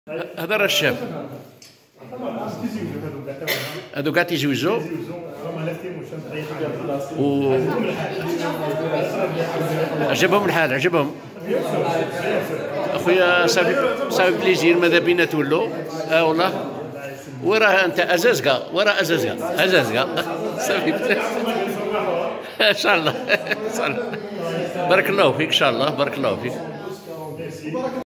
هذا راه الشاب. هادو كاع تيزوجوا و عجبهم الحال، عجبهم اخويا. صافي بليزير ماذا بينا تولوا. والله وراه انت ازازكا، وراه ازازكا صافي. ان شاء الله ان شاء الله. بارك الله فيك، ان شاء الله بارك الله فيك.